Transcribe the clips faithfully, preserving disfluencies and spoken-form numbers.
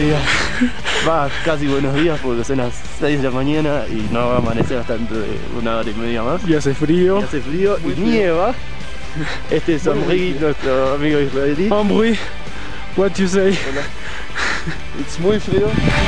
días. Va, casi buenos días porque son las seis de la mañana y no va a amanecer hasta dentro de una hora y media más. Y hace frío. Y hace frío y nieva. Este es Henri, nuestro amigo israelí. Henri, what you say? Hola. Es muy frío.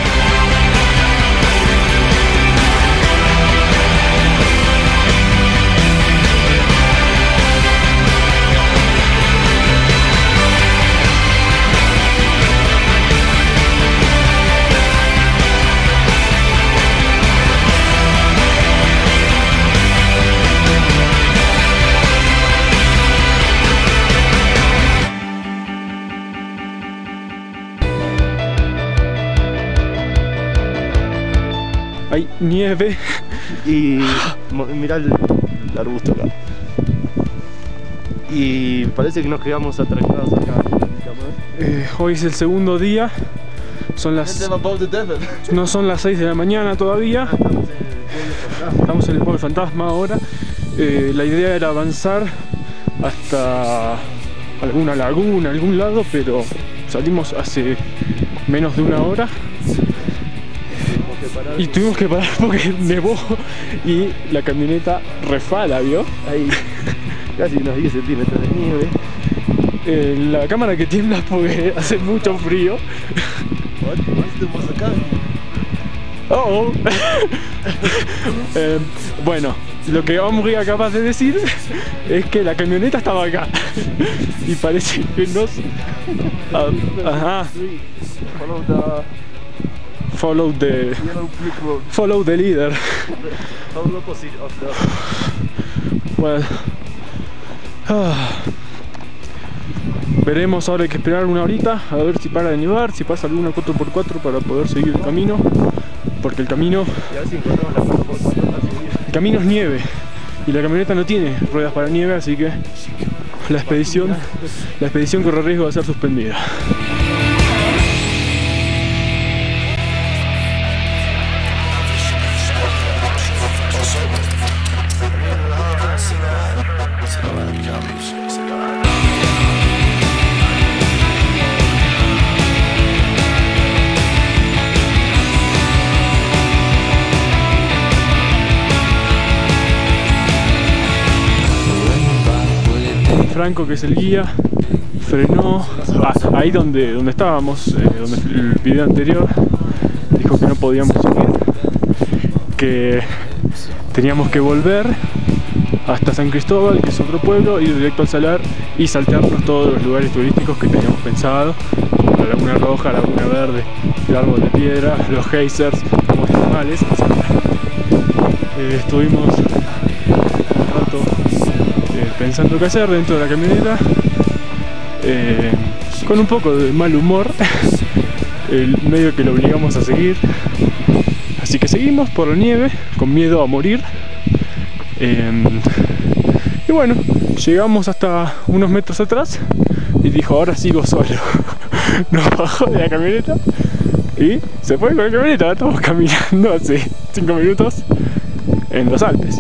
Hay nieve. Y mirá el, el arbusto acá. Y parece que nos quedamos atracados acá. Eh, hoy es el segundo día. Son las... No son las seis de la mañana todavía. Estamos en el pueblo fantasma ahora. Eh, la idea era avanzar hasta alguna laguna, algún lado, pero salimos hace menos de una hora. Y tuvimos que parar porque nevó y la camioneta refala, ¿vio? Hay casi unos diez centímetros de nieve. Eh, la cámara que tiembla porque hace mucho frío. Oh, oh. eh, bueno, lo que Henri acaba de decir es que la camioneta estaba acá. Y parece que nos... Uh, ajá. Follow the... Follow the leader. Well, ah, veremos, ahora hay que esperar una horita a ver si para de nevar, si pasa alguna cuatro por cuatro para poder seguir el camino. Porque el camino... El camino es nieve y la camioneta no tiene ruedas para nieve, así que la expedición, la expedición corre riesgo de ser suspendida. Franco, que es el guía, frenó ah, ahí donde, donde estábamos, eh, donde el video anterior, dijo que no podíamos seguir, que teníamos que volver hasta San Cristóbal, que es otro pueblo, ir directo al Salar y saltearnos todos los lugares turísticos que teníamos pensado, como la Laguna Roja, la Laguna Verde, el Árbol de Piedra, los geysers, los termales, etcétera. Eh, estuvimos un rato eh, pensando qué hacer dentro de la camioneta, eh, con un poco de mal humor, el medio que lo obligamos a seguir. Así que seguimos por la nieve, con miedo a morir. Eh, y bueno, llegamos hasta unos metros atrás y dijo, ahora sigo solo. Nos bajó de la camioneta y se fue con la camioneta. Estamos caminando hace cinco minutos en los Alpes.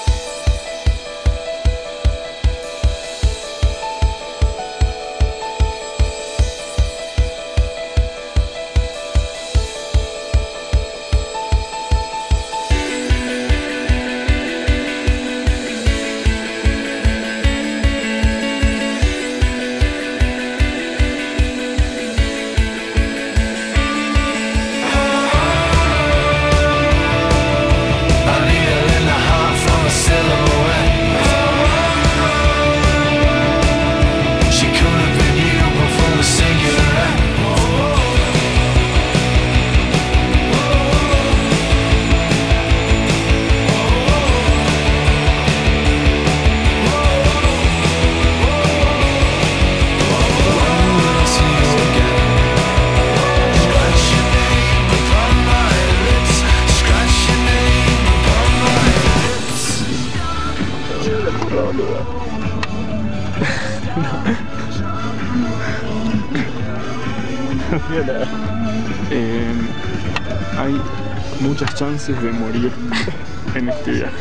Eh, hay muchas chances de morir en este viaje.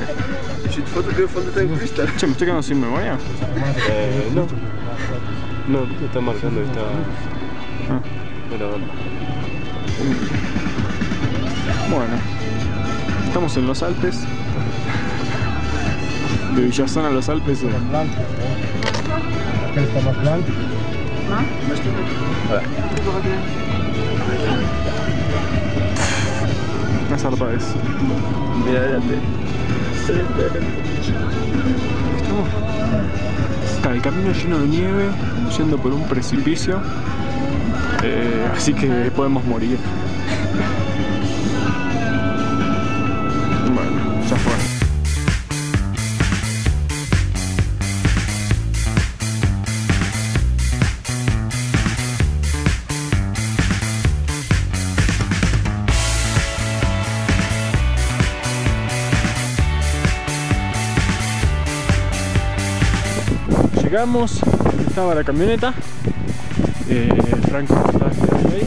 Che, ¿me estoy quedando sin memoria? Eh, no. No, está marcando esta... Ah. Bueno, bueno. Bueno, estamos en los Alpes. De Villazón a los Alpes. Acá está más blanco. Una zarpa es. Mira adelante. Estamos. Está el camino lleno de nieve, yendo por un precipicio. Eh, así que podemos morir. Bueno, ya fue. Llegamos, estaba la camioneta, eh, Franco estaba esperando ahí,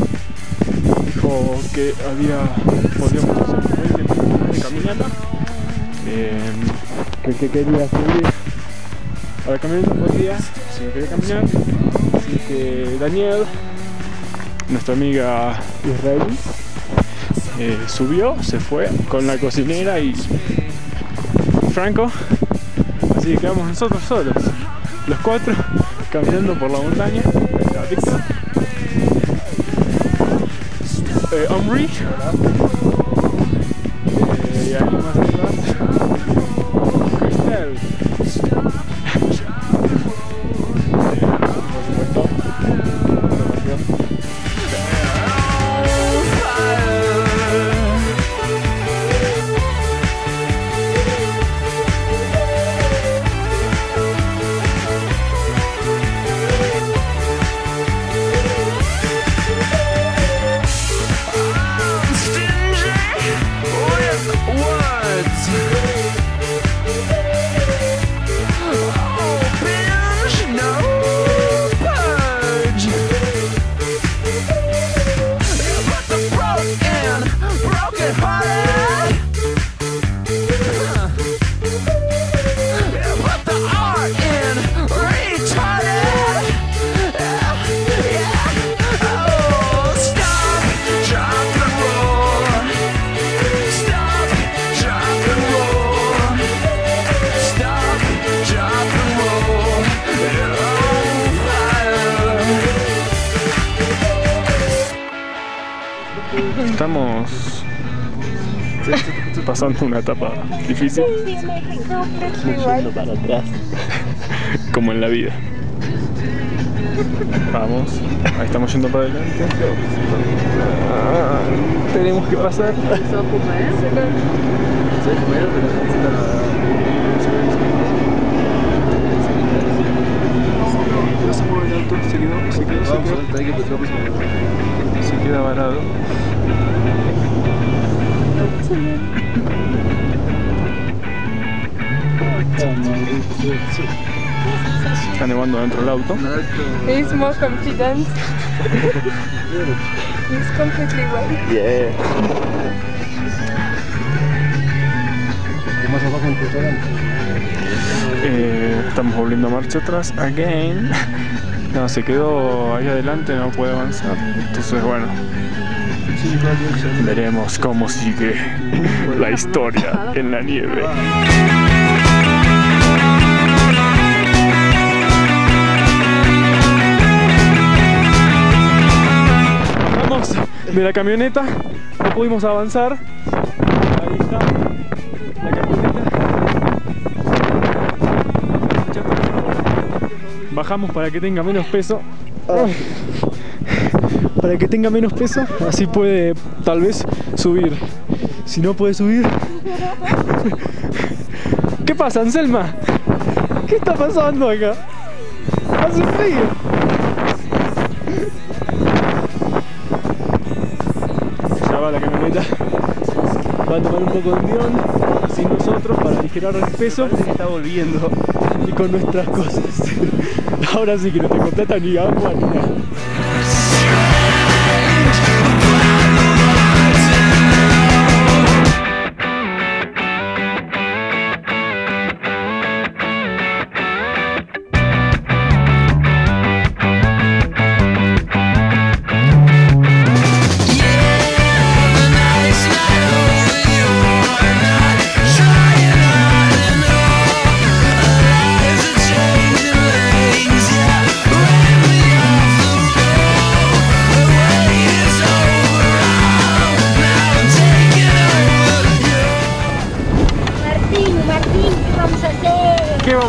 dijo que había, podíamos hacer veinte minutos de caminata, eh, que el que quería subir a la camioneta podía, si no quería caminar, así que Daniel, nuestra amiga israelí, eh, subió, se fue con la cocinera y Franco, así que quedamos nosotros solos. Los cuatro caminando por la montaña. Eh, Omri. Eh, y ahí más atrás. Cristel. Eh, por supuesto. Estamos pasando una etapa difícil, Yendo para atrás. como en la vida. Vamos, ahí estamos yendo para adelante. Ah, tenemos que pasar. No se mueve el auto, se quedó, se quedó, se quedó. Se queda varado. Está nevando dentro del auto. He's more confident. He's completely white. Yeah. Más abajo en el Eh, estamos volviendo a marcha atrás. Again. No, se quedó ahí adelante, no puede avanzar. Entonces, bueno. Veremos cómo sigue la historia en la nieve. Bajamos de la camioneta, no pudimos avanzar. Ahí está la camioneta. Bajamos para que tenga menos peso. Para que tenga menos peso, así puede tal vez subir. Si no puede subir... ¿Qué pasa, Anselma? ¿Qué está pasando acá? Hace frío. Ya va la camioneta. Va a tomar un poco de envión sin nosotros para aligerar el peso. Parece que está volviendo. Y con nuestras cosas. Ahora sí que no tengo plata ni agua ni nada.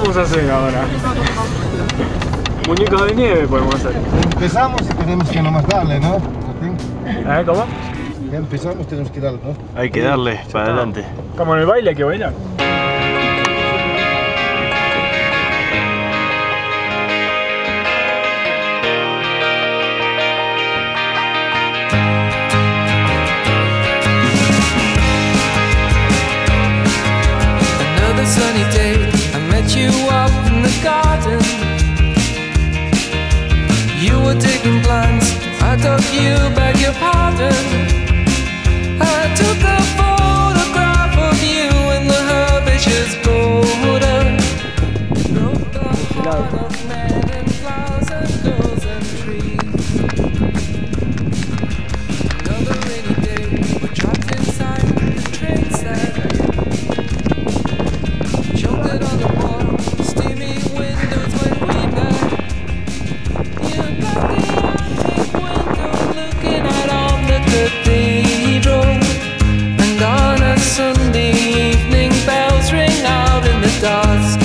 vamos a hacer ahora? Muñecos de nieve podemos hacer. Empezamos y tenemos que nomás darle, ¿no? ¿Eh? ¿Cómo? Ya empezamos, tenemos que darle, ¿no? Hay que darle para adelante. Como en el baile hay que bailar. Another sunny day, I met you up in the garden. You were taking plants, I took you back your pardon. I took a photograph of you in the herbaceous border. Broke the heart of men and flowers and girls and trees. Another rainy day, we're trapped inside the train set. Shouldered on the wall, steamy windows when we met. You got the attic window looking out on the cathedral. And on a Sunday evening, bells ring out in the dusk.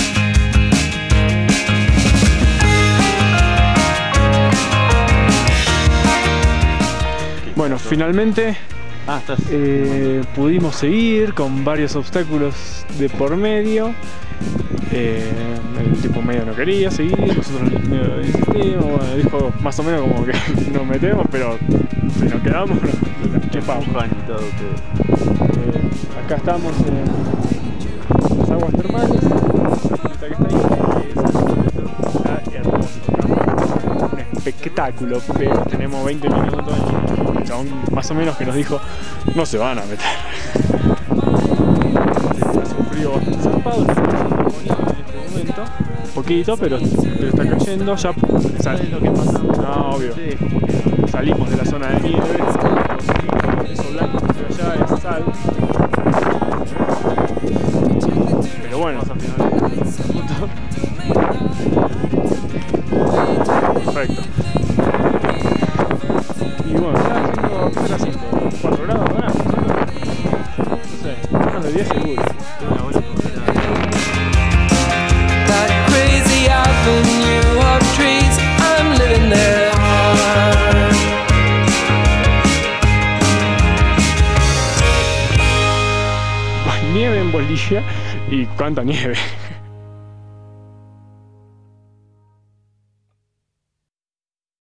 Bueno, finalmente Ah, estás. eh, pudimos seguir con varios obstáculos de por medio. Eh, el tipo medio no quería seguir, nosotros medio insistimos, bueno, dijo más o menos como que nos metemos, pero si nos quedamos nos chepamos. Empujan y todo, todo. Eh, acá estamos en las aguas termales, la que está ahí, está hermoso, ¿no? Un espectáculo, pero tenemos veinte minutos y el chabón más o menos que nos dijo no se van a meter. Hace un frío bastante zarpado, está cayendo bonito en este momento, poquito, pero, pero está cayendo, ya ¿Sabes lo que pasa? no, obvio. Sí, como que Salimos de la zona de nieve, eso blanco que se ve allá es sal. Pero bueno, vamos a finalizar el punto. perfecto. Y bueno, está haciendo, ¿qué está haciendo? cuatro grados, ¿verdad? No sé, menos de diez seguro. Tengo una buena oportunidad. That crazy avenue of trees, I'm living there hard. Nieve en Bolivia y cuánta nieve.